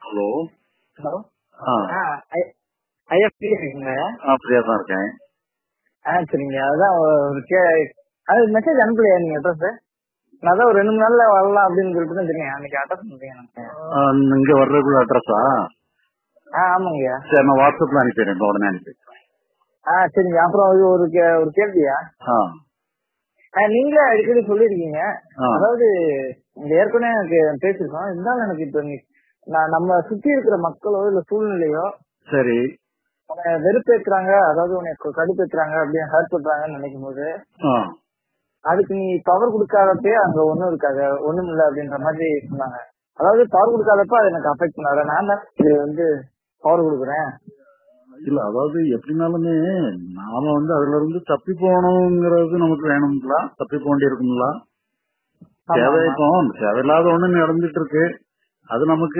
Hello. Hello. ஆ ஐயா free இருக்கீங்களா? ஃப்ரீயா தான் இருக்கேன். சரிங்க. அதான் அது மெசேஜ் அனுப்பலையா நீங்க அட்ரஸ்? நான் அதான் ஒரு 2 3 நாள்ல வரலாம் அப்படின்னு சொல்லிட்டு தான் தெரியும். அன்னைக்கு அட்ரஸ் பண்ணுறீங்க எனக்கு. இங்க வர்றதுக்குள்ள அட்ரஸா? ஆமாங்கய்யா. சரி, நான் வாட்ஸ்அப்ல அனுப்பிடுறேன். இப்போ உடனே அனுப்பிடுறேன். சரிங்க. அப்புறம் இது ஒரு கேள்வியா? நீங்களே அடிக்கடி சொல்லிருக்கீங்க. அதாவது ஏற்கனவே எனக்கு பேசிருக்கோம். இருந்தாலும் எனக்கு இப்ப நம்ம சுத்தி இருக்கிற மக்களோ இல்ல சூழ்நிலையோ சரி உன்னை வெறுப்பேற்றுறாங்க, அதாவது உனக்கு கடுப்பேற்றுறாங்க, அப்படின்னு ஹர்ட் பண்றாங்கன்னு நினைக்கும் போது அதுக்கு நீ பவர் கொடுக்காதப்பே அங்க ஒண்ணும் இருக்காது, ஒண்ணும் இல்ல அப்படின்ற மாதிரி சொன்னாங்க. அதாவது பவர் கொடுக்காதப்ப அது எனக்கு அஃபெக்ட் பண்ணாத, நான் தான் இது பவர் கொடுக்குறேன். இல்ல, அதாவது எப்படினாலுமே நாம அதுல இருந்து தப்பி போகணுங்கிறது நமக்கு வேணுங்களா? தப்பி போக வேண்டி இருக்குங்களா? தேவையில்லாத ஒண்ணு நடந்துட்டு இருக்கு. அது நமக்கு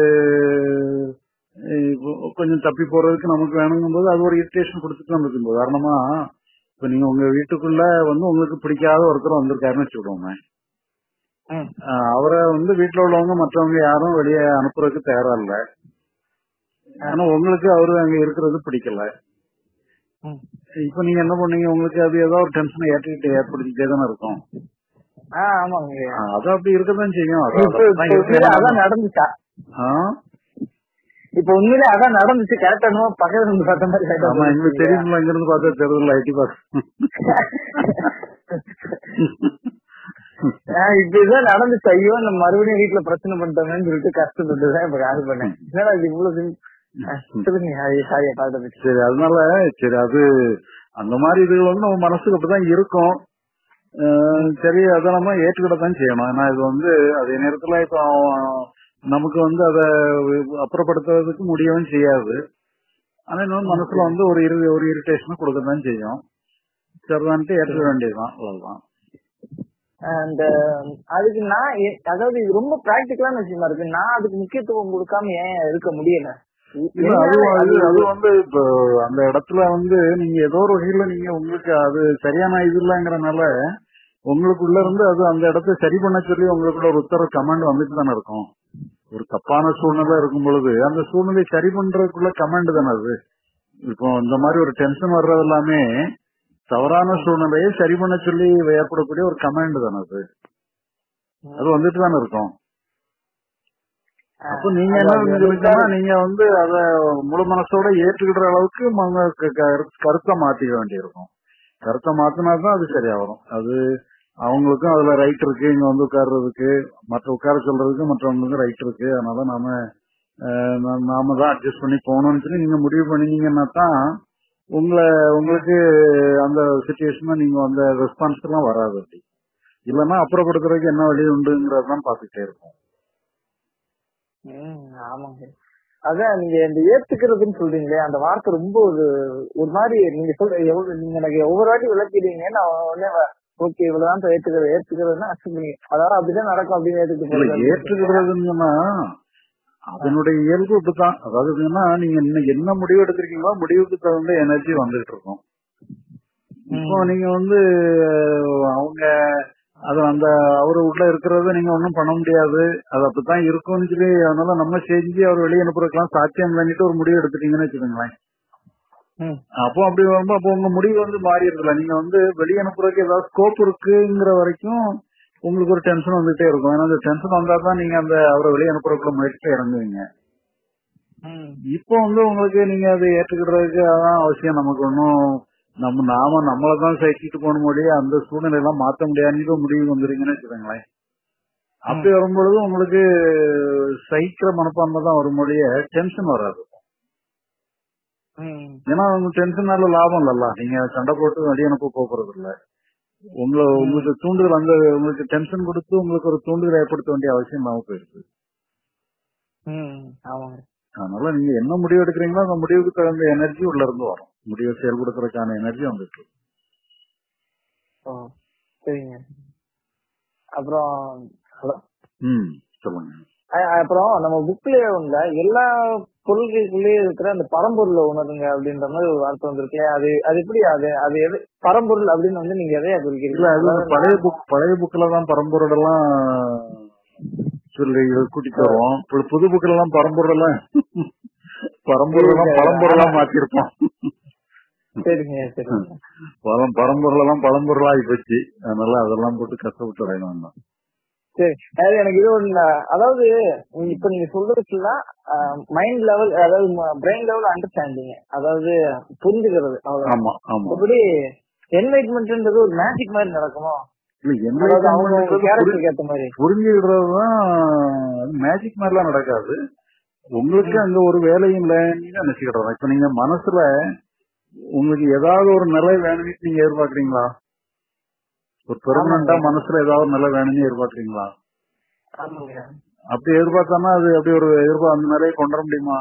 கொஞ்சம் தப்பி போறதுக்கு நமக்கு வேணுங்கும் போது அது ஒரு இரிட்டேஷன் கொடுத்துட்டு வந்துருக்கு. உதாரணமா இப்ப நீங்க உங்க வீட்டுக்குள்ள உங்களுக்கு பிடிக்காத ஒருத்தர் வந்திருக்காருன்னு வச்சுக்கிடுவோங்க. அவரை வீட்டுல உள்ளவங்க மற்றவங்க யாரும் வெளியே அனுப்புறதுக்கு தயாரா இல்ல. ஆனா உங்களுக்கு அவரு அங்க இருக்கிறது பிடிக்கல. இப்ப நீங்க என்ன பண்ணீங்க? உங்களுக்கு அது ஏதோ ஒரு டென்ஷனை ஏற்படுத்திட்டே தானே இருக்கும். அது அப்படி இருக்கதான் செய்யும். அதான் நடந்துச்சா? இப்ப உண்மையிலே அதான் நடந்துச்சு. கரெக்டா பக்கத்துல இருந்து பார்த்த மாதிரி. ஆமா, எங்களுக்கு தெரியுங்களா? இங்க இருந்து பார்த்தா தெரியல. ஐடி பாஸ் இப்படிதான் நடந்துச்சு. ஐயோ, நம்ம மறுபடியும் வீட்டுல பிரச்சனை பண்ணிட்டோம்னு சொல்லிட்டு கஷ்டப்பட்டுதான் இப்ப கால் பண்ணேன். என்னடா இது இவ்வளவு சரி, அதனால சரி, அது அந்த மாதிரி இதுகள் நம்ம மனசுக்கு அப்படிதான் இருக்கும். சரி, அதை நம்ம ஏற்றுக்கிட்டதான் செய்யணும். ஏன்னா இது அதே நேரத்துல இப்ப நமக்கு அதை அப்புறப்படுத்துறதுக்கு முடியவும் செய்யாது. ஆனா இன்னும் மனசுல ஒரு இரிட்டேஷன் கொடுக்கதான் செய்யும். சரிதான்ட்டு ஏற்றுக்க வேண்டியதுதான், அவ்வளவுதான். அதுக்கு நான் அதாவது இது ரொம்ப பிராக்டிகலான விஷயமா இருக்கு. நான் அதுக்கு முக்கியத்துவம் கொடுக்காம ஏன் இருக்க முடியல? அது இப்போ அந்த இடத்துல நீங்க ஏதோ ஒரு வகையில நீங்க உங்களுக்கு அது சரியான இது இல்லங்கிறனால உங்களுக்குள்ள இருந்து அது அந்த இடத்த சரி பண்ண சொல்லி உங்களுக்குள்ள ஒரு உத்தரவு கமாண்ட் வந்துட்டு தானே இருக்கும். ஒரு தப்பான சூழ்நிலை இருக்கும் பொழுது அந்த சூழ்நிலை சரி பண்றதுக்குள்ள கமாண்ட் தானே அது. இப்போ இந்த மாதிரி ஒரு டென்ஷன் வர்றது எல்லாமே தவறான சூழ்நிலையை சரி பண்ண சொல்லி ஏற்படக்கூடிய ஒரு கமாண்ட் தானே அது. அது வந்துட்டு தானே இருக்கும். அப்ப நீங்க என்ன நீங்க அத முழு மனசோட ஏற்றுக்கிற அளவுக்கு கருத்தை மாத்திக்க வேண்டியிருக்கும். கருத்தை மாத்தினாதான் அது சரியா வரும். அது அவங்களுக்கும் அதுல ரைட் இருக்கு. இங்க உட்கார்றதுக்கு மற்ற உட்கார சொல்றதுக்கு மற்றவங்களுக்கும் ரைட் இருக்கு. அதனால நாம தான் அட்ஜஸ்ட் பண்ணி போகணும்னு சொல்லி நீங்க முடிவு பண்ணினீங்கன்னா தான் உங்களுக்கு அந்த சிச்சுவேஷன் நீங்க அந்த ரெஸ்பான்ஸ் எல்லாம் வராது. அப்படி இல்லன்னா அப்புறப்படுத்துறதுக்கு என்ன வழி உண்டுங்கிறதான் பாத்துக்கிட்டே இருக்கும். ஆமாங்க. அதான் நீங்க இந்த ஏத்துக்கிறதுன்னு சொல்றீங்களே, அந்த வார்த்தை ரொம்ப ஒரு மாதிரி நீங்க எவ்வளவு நீங்க எனக்கு ஒவ்வொரு வாட்டி விளக்கிடுவீங்க. நான் உடனே ஓகே இவ்வளவுதான் ஏத்துக்கிறதுன்னா அதாவது அப்படிதான் நடக்கும் அப்படின்னு ஏற்றுக்கிறதுன்னா அதனுடைய இயல்பு இப்படித்தான். அதாவது நீங்க என்ன முடிவு எடுத்திருக்கீங்களோ முடிவுக்கு தகுந்த எனர்ஜி வந்துட்டு இருக்கும். இப்போ நீங்க அவங்க அது அந்த அவரு உள்ள இருக்கிறத நீங்க ஒன்னும் பண்ண முடியாது, அது அப்படித்தான் இருக்கும்னு சொல்லி அதனால நம்ம செஞ்சு அவர் வெளியே அனுப்புறதுக்கெல்லாம் சாத்தியம் பண்ணிட்டு ஒரு முடிவு எடுத்துட்டீங்கன்னு வச்சுக்கோங்களேன். அப்போ அப்படி வரும்போது அப்போ உங்க முடிவு மாறிடுதுல. நீங்க வெளியே அனுப்புறதுக்கு ஏதாவது ஸ்கோப் இருக்குங்கிற வரைக்கும் உங்களுக்கு ஒரு டென்ஷன் வந்துட்டே இருக்கும். ஏன்னா அந்த டென்ஷன் வந்தாதான் நீங்க அவரை வெளியே அனுப்புறதுக்குள்ள முயற்சி இறங்குவீங்க. இப்போ உங்களுக்கு நீங்க அதை ஏற்றுக்கிறதுக்கு அதான் அவசியம். நமக்கு ஒன்னும் நாம நம்மளதான் சைக்கிட்டு போன முடிய அந்த சூழ்நிலை எல்லாம் மாத்த முடியாதுன்னு முடிவு வந்துருங்கன்னு வச்சுக்கோங்களேன். அப்படி வரும்பொழுது உங்களுக்கு சைக்கிற மனப்பான்மை தான் வரும் மொழிய டென்ஷன் வராது. ஏன்னா உங்களுக்கு டென்ஷனால லாபம் இல்லல்ல. நீங்க சண்டை போட்டு வெளியே அனுப்ப போறது இல்ல. உங்களுக்கு தூண்டுதல் உங்களுக்கு டென்ஷன் கொடுத்து உங்களுக்கு ஒரு தூண்டுதல் ஏற்படுத்த வேண்டிய அவசியம் இல்லாம போயிருக்கு. அதனால நீங்க என்ன முடிவு எடுக்கிறீங்களோ அந்த முடிவுக்கு தகுந்த எனர்ஜி உள்ள இருந்து வரும். முடிவை செயல்படுத்துறதுக்கான எனர்ஜி வந்துட்டு. சரிங்க. அப்புறம் சொல்லுங்க. அப்புறம் நம்ம புக்லயே எல்லா பொருள்களுக்குள்ளே இருக்கிற அந்த பரம்பொருளை உணருங்க அப்படின்ற மாதிரி ஒரு வார்த்தை வந்திருக்கு. அது எப்படி அது எது பரம்பொருள் அப்படின்னு நீங்க எதையா குறிக்கிறீங்க? பழைய புக்ல தான் பரம்பொருள் எல்லாம் பிள்ளைகள் கூட்டிட்டு வருவோம். இப்ப புது புக்கள் எல்லாம் பரம்பொருள் பழம்பொருளெல்லாம் மாத்திருப்போம். பரம்பொருள் எல்லாம் பழம்பொருளா ஆகி போச்சு. அதனால அதெல்லாம் போட்டு கஷ்டப்பட்டு அடையணும். சரி, அதாவது எனக்கு இது ஒண்ணு, அதாவது இப்ப நீங்க சொல்றதுக்குலாம் மைண்ட் லெவல், அதாவது பிரெயின் லெவல் அண்டர்ஸ்டாண்டிங், அதாவது புரிஞ்சுக்கிறது. அப்படி என்லைட்மெண்ட்ன்றது ஒரு மேஜிக் மாதிரி நடக்குமோ? புரிஞ்சுக்கிறதுதான் மேஜிக் மாதிரிலாம் நடக்காது. உங்களுக்கு அங்க ஒரு வேலையும் இல்லைன்னு நினைச்சுக்கிட்டோம். இப்ப நீங்க மனசுல உங்களுக்கு ஏதாவது ஒரு நிலை வேணும்னு நீங்க எதிர்பார்க்கறீங்களா? ஒரு பெர்மனண்டா மனசுல ஏதாவது நிலை வேணும்னு எதிர்பார்க்கறீங்களா? அப்படி எதிர்பார்த்தானா அது அப்படி ஒரு அந்த நிலையை கொண்டு வர முடியுமா?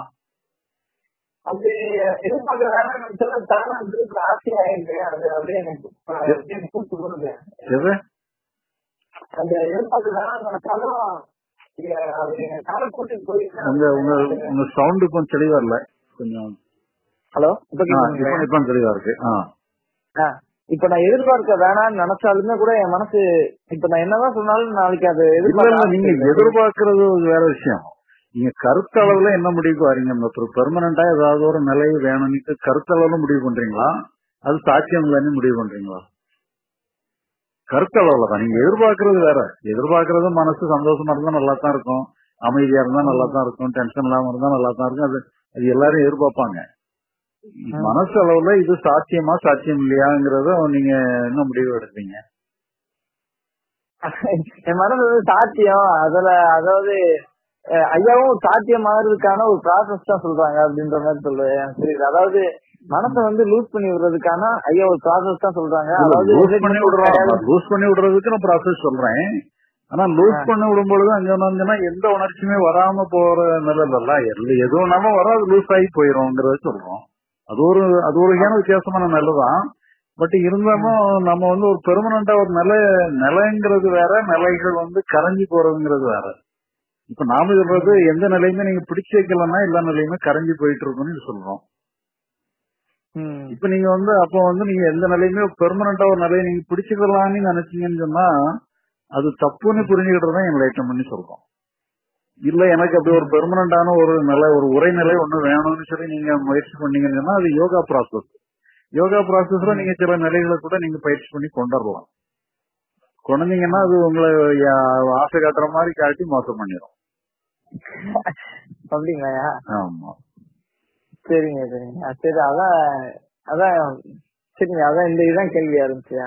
உங்க சவுண்ட் கொஞ்சம் தெளிவா இல்ல. கொஞ்சம் ஹலோ, இப்ப தெளிவா இருக்கு. இப்ப நான் எதிர்பார்க்க வேணாம்னு நினைச்சாலுமே கூட என் மனசு இப்ப நான் என்னதான் சொன்னாலும் நாளைக்கு அது நீங்க எதிர்பார்க்கறது வேற விஷயம். நீங்க கருத்தளவுல என்ன முடிவுக்கு வரீங்க? பெர்மனண்டா ஏதாவது ஒரு நிலை வேணும்னு கருத்தளவுல முடிவு பண்றீங்களா? அது சாத்தியம் இல்லைன்னு முடிவு பண்றீங்களா? கருத்தளவுல தான். நீங்க எதிர்பார்க்கறது வேற. எதிர்பார்க்கறது மனசு சந்தோஷமா இருந்தா நல்லா தான் இருக்கும், அமைதியா இருந்தா நல்லா தான் இருக்கும், டென்ஷன் இல்லாம இருந்தா நல்லா தான் இருக்கும். அது எல்லாரும் எதிர்பார்ப்பாங்க. மனசு அளவுல இது சாத்தியமா சாத்தியம் இல்லையாங்கிறத நீங்க என்ன முடிவு எடுப்பீங்க? என் மனசு சாத்தியம், அதாவது ஐயாவும் சாத்தியமாகிறதுக்கான ஒரு ப்ராசஸ் தான் சொல்றாங்க அப்படின்ற மாதிரி சொல்லுவேன். புரியுது. அதாவது மனசை லூஸ் பண்ணி விடுறதுக்கான ஐயா ஒரு ப்ராசஸ் தான் சொல்றாங்க. அதாவது லூஸ் பண்ணி விடுறதுக்கு நான் ப்ராசஸ் சொல்றேன். ஆனா லூஸ் பண்ணி விடும்பொழுது அங்க எந்த உணர்ச்சியுமே வராம போற நிலையில எது ஒண்ணாம வராது, லூஸ் ஆகி போயிரும்ங்கிறத சொல்றோம். அது ஒரு வகையான வித்தியாசமான நிலைதான். பட் இருந்தாலும் நம்ம ஒரு பெர்மனண்டா ஒரு நிலைங்கிறது வேற, நிலைகள் கரைஞ்சி போறதுங்கிறது வேற. இப்ப நாம சொல்றது எந்த நிலையுமே நீங்க பிடிச்சு வைக்கலன்னா எல்லா நிலையுமே கரைஞ்சி போயிட்டு இருக்குன்னு சொல்றோம். இப்ப நீங்க அப்ப நீங்க எந்த நிலையுமே பெர்மனண்டா ஒரு நிலையை நீங்க பிடிச்சுக்கலாம்னு நினைச்சீங்கன்னு சொன்னா அது தப்புன்னு புரிஞ்சுக்கிட்டதான் என்லைட்மென்ட்னு சொல்றோம். இல்ல எனக்கு அப்படி ஒரு பெர்மனண்டான ஒரு நிலை, ஒரு உரைநிலை ஒண்ணு வேணும்னு சொல்லி நீங்க முயற்சி பண்ணீங்கன்னு சொன்னா அது யோகா ப்ராசஸ். யோகா ப்ராசஸ்ல நீங்க சில நிலைகளை கூட நீங்க பயிற்சி பண்ணி கொண்டுடலாம். கொண்டீங்கன்னா அது உங்களை ஆசை காட்டுற மாதிரி காட்டி மோசம் பண்ணிடும். அப்படிங்களா? ஆமா, சரிங்க சரிங்க. சரி, அதான் சரிங்க. அதான் இந்த இதுதான் கேள்வியா இருந்துச்சியா.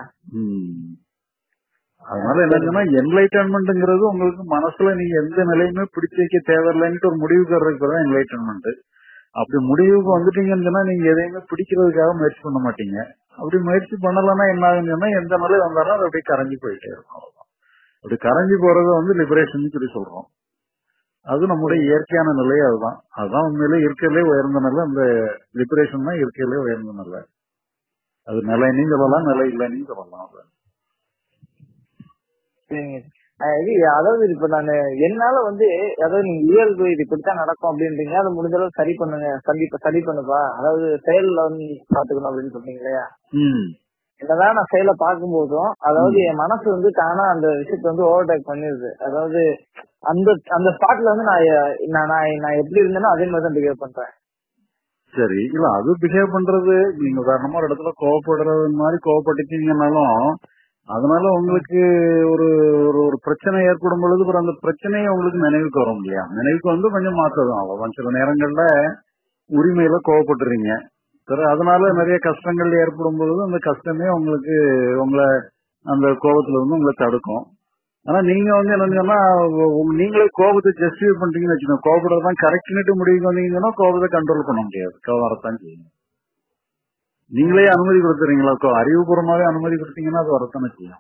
அதனால என்னன்னா என்லைட்டன்மெண்ட்ங்கிறது உங்களுக்கு மனசுல நீங்க எந்த நிலையுமே பிடிச்சு வைக்க தேவையில்லைன்ட்டு ஒரு முடிவுக்கு வர்றதுக்கு என்லைட்டன்மெண்ட். அப்படி முடிவுக்கு வந்துட்டீங்கன்னு சொன்னா நீங்க எதையுமே பிடிக்கிறதுக்காக முயற்சி பண்ண மாட்டீங்க. அப்படி முயற்சி பண்ணலன்னா என்ன ஆகுங்கன்னா எந்த நிலை வந்தாலும் அது அப்படியே கரைஞ்சி போயிட்டே இருக்கும். அப்படி கரைஞ்சி போறத லிபரேஷன் சொல்லி சொல்றோம். அது நம்முடைய இயற்கையான நிலை. அதுதான் உண்மையிலே இருக்கிறதுலே உயர்ந்த நிலை. அந்த லிபரேஷன் தான் இருக்கிறதுலே உயர்ந்த நிலை. அது நிலைன்னு சொல்லலாம், நிலை இல்லைன்னு சொல்லலாம். அதாவது இப்ப நானு என்னால அதாவது நீங்க இயல்பு இது இப்படித்தான் நடக்கும் அப்படின்றீங்க, அதை முடிஞ்ச அளவு சரி பண்ணுங்க, சரி பண்ணுப்பா, அதாவது செயல்ல பாத்துக்கணும் அப்படின்னு சொன்னீங்க இல்லையா. என்னதான் நான் செயலை பார்க்கும் போதும் அதாவது என் மனசு தானா அந்த விஷயத்த ஓவர்டேக் பண்ணிருது. அதாவது அந்த அந்த ஸ்பாட்ல நான் எப்படி இருந்தேனோ அதே மாதிரி தான் பிஹேவ் பண்றேன். சரி, இல்ல அது பிஹேவ் பண்றது நீங்க உதாரணமா ஒரு இடத்துல கோவப்படுறது மாதிரி கோவப்பட்டுட்டீங்கன்னாலும் அதனால உங்களுக்கு ஒரு ஒரு பிரச்சனை ஏற்படும் பொழுது அந்த பிரச்சனையை உங்களுக்கு நினைவுக்கு வரும் இல்லையா? நினைவுக்கு கொஞ்சம் மாற்றதான் அவ்வளவுதான். சில நேரங்கள்ல உரிமையில கோவப்பட்டுறீங்க, சரி, அதனால நிறைய கஷ்டங்கள் ஏற்படும் பொழுது அந்த கஷ்டமே உங்களுக்கு உங்களை அந்த கோபத்துல உங்களை தடுக்கும். ஆனா நீங்க என்னன்னா நீங்களே கோபத்தை ஜஸ்டிஃபை பண்றீங்கன்னு வச்சுக்கோங்க. கோபப்படுறதுதான் கரெக்ட்னுட்டு முடிவுக்கு வந்தீங்கன்னா கோபத்தை கண்ட்ரோல் பண்ண முடியாது, கோபம் வரத்தான் செய்யும். நீங்களே அனுமதி கொடுத்துறீங்களா? அறிவுபூர்வமாவே அனுமதி கொடுத்தீங்கன்னா அது வரத்தானே செய்யும்.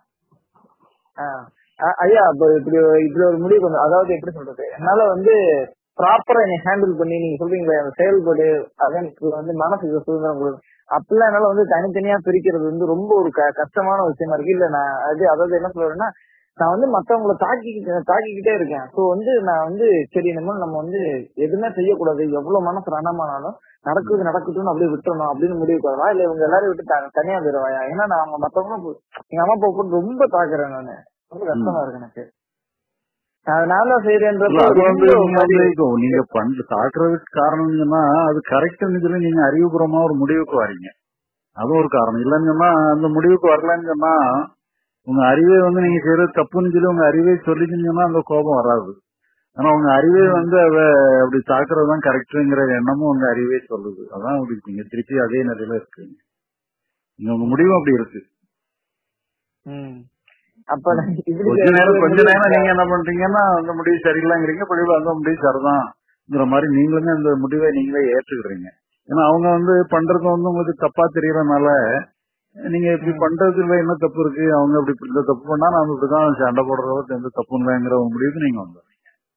ஐயா, இப்படி ஒரு முடிவு, அதாவது எப்படி சொல்றது, என்னால ப்ராப்பரா என்னை ஹேண்டில் பண்ணி நீங்க சொல்றீங்களா அந்த செயல்பாடு அதான் மனசுக்கு சுதந்திரம் கொடுக்கும். அப்படிலாம் என்னால தனித்தனியா பிரிக்கிறது ரொம்ப ஒரு கஷ்டமான விஷயமா இருக்கு. இல்ல நான் அதாவது என்ன சொல்றேன்னா, நான் மத்தவங்களை தாக்கிக்கிட்டே இருக்கேன். சோ நான் சரி நம்ம எதுவுமே செய்யக்கூடாது, எவ்வளவு மனசு ரணமானாலும் நடக்குதுன்னு அப்படியே விட்டுறணும் அப்படின்னு முடிவு வரவா, இல்ல இவங்க எல்லாரும் விட்டு தனியா போயிடுவாயா? ஏன்னா நான் அவங்க மத்தவங்களும் எங்க அம்மா அப்பா போட்டு ரொம்ப தாக்குறேன், நானு ரொம்ப கஷ்டமா இருக்கு எனக்கு. நான் தான் செய்யறேன்றப்ப அது வந்து ரொம்ப நீங்க வந்து இப்போ நீங்க தாக்குறதுக்கு காரணம் சொன்னா அது கரெக்ட்னு சொல்லி நீங்க அறிவுபூர்வமா ஒரு முடிவுக்கு வரீங்க. அது ஒரு காரணம். இல்லைன்னு சொன்னா அந்த முடிவுக்கு வரலன்னு சொன்னா உங்க அறிவே வந்து நீங்க செய்யறது தப்புன்னு சொல்லி உங்க அறிவே சொல்லிச்சுன்னா அந்த கோபம் வராது. ஆனா உங்க அறிவே வந்து அத அப்படி தாக்குறதுதான் கரெக்டுங்கிற எண்ணமும் உங்க அறிவே சொல்லுது. அதான் அப்படி நீங்க திருப்பி அதே நிலையில இருக்கீங்க. நீங்க உங்க முடிவும் அப்படி இருக்கு. அப்ப கொஞ்ச நேரம் நீங்க என்ன பண்றீங்கன்னா அந்த முடிவு சரியில்லைங்கிறீங்க, படிவு அந்த முடிவு சரிதான்ங்கிற மாதிரி நீங்களுமே அந்த முடிவை நீங்களே ஏற்றுக்கிறீங்க. ஏன்னா அவங்க வந்து பண்றது வந்து உங்களுக்கு தப்பா தெரியறதுனால நீங்க இப்படி பண்றதுல என்ன தப்பு இருக்கு, அவங்க இப்படி இந்த தப்பு பண்ணா நாம இப்படிதான் சண்டை போடுறத எந்த தப்பு இல்லைங்கிற ஒரு முடிவுக்கு நீங்க வந்துடுறீங்க.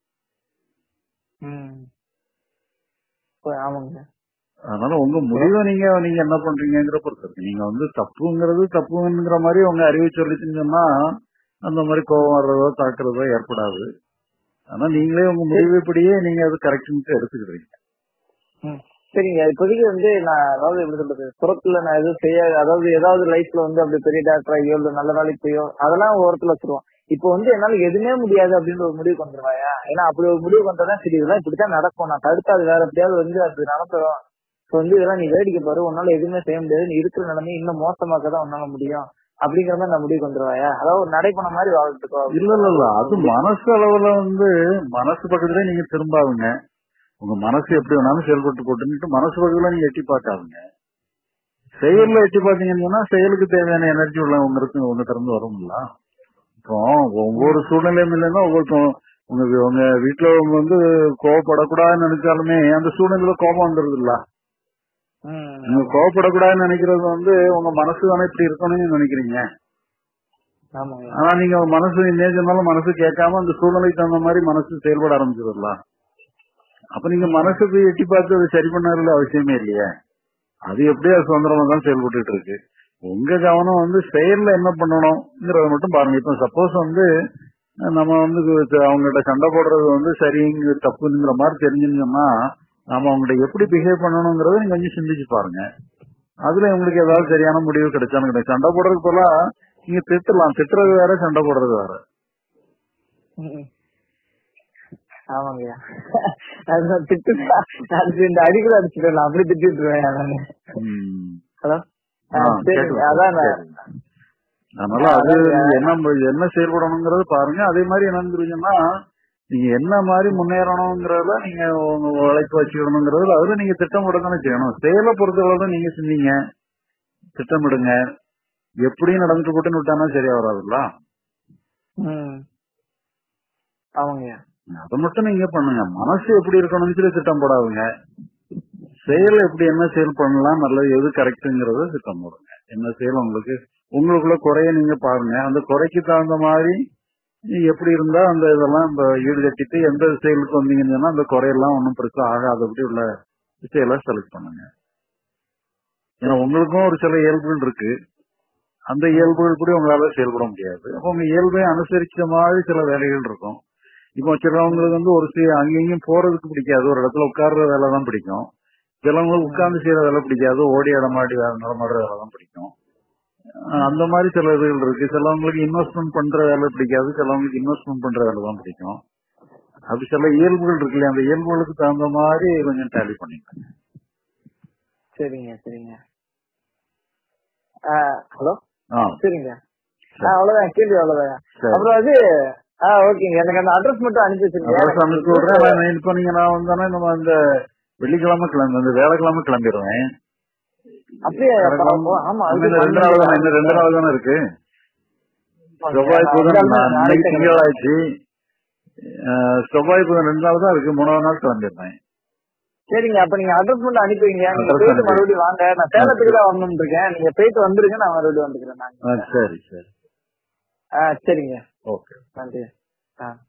அதனால உங்க முடிவை நீங்க என்ன பண்றீங்கிற பொறுத்து இருக்கு. நீங்க வந்து தப்புங்கிறது தப்புங்கிற மாதிரி உங்க அறிவு சொல்லிச்சுன்னு சொன்னா அந்த மாதிரி கோபம் வர்றதோ தாக்குறதோ ஏற்படாது. ஆனா நீங்களே உங்க முடிவுப்படியே நீங்க அது கரெக்ஷனுக்கு எடுத்துக்கிறீங்க. சரிங்க. இப்போதைக்கு வந்து நான் அதாவது எப்படி சொல்றது, புறத்துல நான் எதுவும் செய்ய, அதாவது ஏதாவது லைஃப்ல வந்து அப்படி பெரிய டாக்டர் ஐயோ இல்ல நல்ல வேலைக்கு போயோ அதெல்லாம் ஓரத்துல வச்சிருவோம். இப்போ வந்து என்னால எதுவுமே முடியாது அப்படின்ற ஒரு முடிவுக்கு வந்துருவாயா? ஏன்னா அப்படி ஒரு முடிவுக்கு வந்தாதான் சரி இதெல்லாம் இப்படித்தான் நடக்கும், நான் தடுத்து அது வேற எப்படியாவது வந்து அது நடந்துடும். இப்போ வந்து இதெல்லாம் நீ வேடிக்கை பாரு, உன்னால எதுவுமே செய்ய முடியாது, நீ இருக்கிற நிலைமை இன்னும் மோசமாக்கதான் உன்னால முடியும் அப்படிங்கிற மாதிரி நான் முடிவுக்கு வந்துருவாயா? அதாவது ஒரு நடைபெண மாதிரி வாழ்ந்துக்கோ. இல்ல அது மனசு அளவுல வந்து மனசு பக்கத்துல நீங்க திரும்பாதுங்க. உங்க மனசு எப்படி வேணாலும் செயல்பட்டு போட்டுன்னுட்டு மனசு பக்கத்துல நீங்க எட்டி பார்க்காதுங்க. செயல்ல எட்டி பார்த்தீங்கன்னா செயலுக்கு தேவையான எனர்ஜி உள்ள உங்க திறந்து வரும்ல. இப்போ ஒவ்வொரு சூழ்நிலையும் இல்லைன்னா உங்க வீட்டுல வந்து கோவப்படக்கூடாதுன்னு நினைச்சாலுமே அந்த சூழ்நிலையில கோபம் வந்துருது இல்ல. நீங்க கோவப்படக்கூடாதுன்னு நினைக்கிறது வந்து உங்க மனசு தானே இப்படி இருக்கணும்னு நினைக்கிறீங்க. ஆனா நீங்க மனசு என்ன சொன்னாலும் மனசு கேட்காம அந்த சூழ்நிலைக்கு தகுந்த மாதிரி மனசு செயல்பட ஆரம்பிச்சிடலாம். அப்ப நீங்க மனசுக்கு எட்டி பார்த்து அதை சரி பண்ணல அவசியமே இல்லையே. அது எப்படியா சுதந்திரமா தான் செயல்பட்டு இருக்கு. உங்க கவனம் வந்து செயல்ல என்ன பண்ணணும்ங்கிறத மட்டும் பாருங்க. இப்ப சப்போஸ் வந்து நம்ம வந்து அவங்ககிட்ட சண்டை போடுறது வந்து சரிங்க தப்புங்கிற மாதிரி தெரிஞ்சுன்னா நாம அவங்ககிட்ட எப்படி பிஹேவ் பண்ணணுங்கிறத நீங்க கொஞ்சம் சிந்திச்சு பாருங்க. அதுல உங்களுக்கு ஏதாவது சரியான முடிவு கிடைச்சாலும் கிடையாது. சண்டை போடுறதுக்கு போல நீங்க திட்டலாம், திட்டுறது வேற சண்டை போடுறது வேற. ஆமாங்கய்யா, அதுதான் திட்டுதா, அதுக்கு இந்த அடிக்கூட அடிச்சுக்கலாம், அப்படி திட்டுருவேன் நானு. ஹலோ, அதான் அதனால அது என்ன செயல்படணுங்கிறது பாருங்க. அதே மாதிரி என்னன்னு நீங்க என்ன மாதிரி முன்னேறணுங்கிறத நீங்க உங்க உழைப்பு வச்சுக்கணுங்கிறதுல அதுல நீங்க திட்டமிட தானே செய்யணும். செயலை பொறுத்தவரை நீங்க செஞ்சீங்க திட்டமிடுங்க. எப்படியும் நடந்துட்டு போட்டுன்னு விட்டானா சரியா வராதுல்ல. ஆமாங்கய்யா, அதை மட்டும் நீங்க பண்ணுங்க. மனசு எப்படி இருக்கணும்னு சொல்லி திட்டம் போடாதுங்க. செயல் எப்படி என்ன செயல் பண்ணலாம், நல்லது எது கரெக்டுங்கிறத திட்டம் போடுங்க. என்ன செயல் உங்களுக்குள்ள குறைய நீங்க பாருங்க. அந்த குறைக்கு தகுந்த மாதிரி எப்படி இருந்தா அந்த இதெல்லாம் ஈடுகட்டிட்டு எந்த செயலுக்கு வந்தீங்கன்னு சொன்னா அந்த குறையெல்லாம் ஒன்றும் பெருசா ஆகாதபடி உள்ள செயலை செலக்ட் பண்ணுங்க. ஏன்னா உங்களுக்கும் ஒரு சில இயல்புகள் இருக்கு. அந்த இயல்புகள் கூட உங்களால செயல்பட முடியாது. அப்ப உங்க இயல்பை அனுசரிச்ச மாதிரி சில வேலைகள் இருக்கும். இப்போ சிலவங்களுக்கு வந்து ஒரு அங்கேயும் போறதுக்கு பிடிக்காது, ஒரு இடத்துல உட்கார்ற வேலை தான் பிடிக்கும். சிலவங்களுக்கு உட்கார்ந்து செய்யற வேலை பிடிக்காது, ஓடி இடமாடி நடமாடுற வேலை தான் பிடிக்கும். அந்த மாதிரி சில இதுகள் இருக்கு. சிலவங்களுக்கு இன்வெஸ்ட்மெண்ட் பண்ற வேலை பிடிக்காது, சிலவங்களுக்கு இன்வெஸ்ட்மெண்ட் பண்ற வேலை தான் பிடிக்கும். அப்படி சில இயல்புகள் இருக்கு இல்லையா, அந்த இயல்புகளுக்கு தகுந்த மாதிரி கொஞ்சம் டேலி பண்ணிக்கோங்க. சரிங்க சரிங்க. ஹலோ, சரிங்க. அவ்வளவுதான் கேள்வி, அவ்வளவுதான். அப்புறம் அது ஓகேங்க, எனக்கு அந்த அட்ரஸ் மட்டும் அனுப்பி வச்சிருக்கேன். இப்ப நீங்க நான் வந்தானே நம்ம இந்த வெள்ளிக்கிழமை இந்த வேலைக்கிழமை கிளம்பிடுவேன். அப்படியே? ஆமா, 2 நாள் தானே இருக்கு. செவ்வாய் புதன் திங்களாச்சு, செவ்வாய் புதன் 2 நாள் தான் இருக்கு. 3வது நாள் கிளம்பிடுறேன். சரிங்க, அப்ப நீங்க அட்ரஸ் மட்டும் அனுப்பிங்க. நீங்க போயிட்டு மறுபடியும் வாங்க. நான் சேலத்துக்கு தான் வரணும்னு இருக்கேன். நீங்க போயிட்டு வந்துருங்க, நான் மறுபடியும் வந்துக்கிறேன். சரி சரி. சரிங்க, ஓகே, நன்றி.